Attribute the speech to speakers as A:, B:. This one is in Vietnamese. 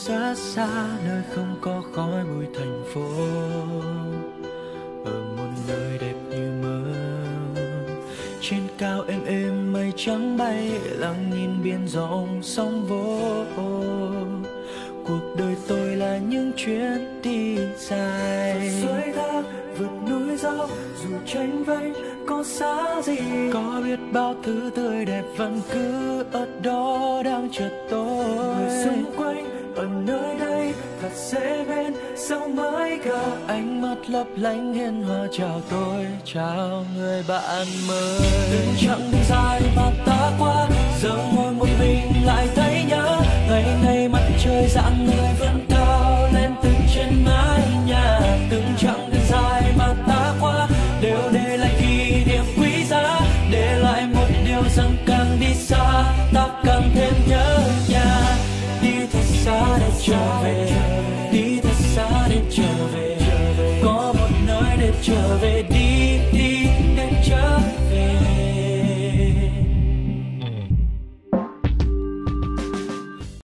A: rất xa nơi không có khói bụi thành phố, ở một nơi đẹp như mơ. Trên cao êm êm mây trắng bay, lặng nhìn biển rộng sóng vỗ. Cuộc đời tôi là những chuyến đi dài, suối thác vượt núi dốc, dù tranh vênh có xa gì, có biết bao thứ tươi đẹp vẫn cứ ở đó đang chờ tôi. Người xung quanh ở nơi đây thật dễ bên, sao mới gặp ánh mắt lấp lánh hiền hòa chào tôi, chào người bạn mới. Từng chặng đường dài mà ta qua, giờ ngồi một mình lại thấy nhớ ngày ngày mặt trời dạng người vẫn cao lên từ trên mái nhà. Từng chặng đường dài mà ta qua đều để lại kỷ niệm quý giá, để lại một điều rằng càng đi xa ta càng thêm nhớ nhà. Đi thật xa để trở về, đi thật xa để trở về, có một nơi để trở về. Đi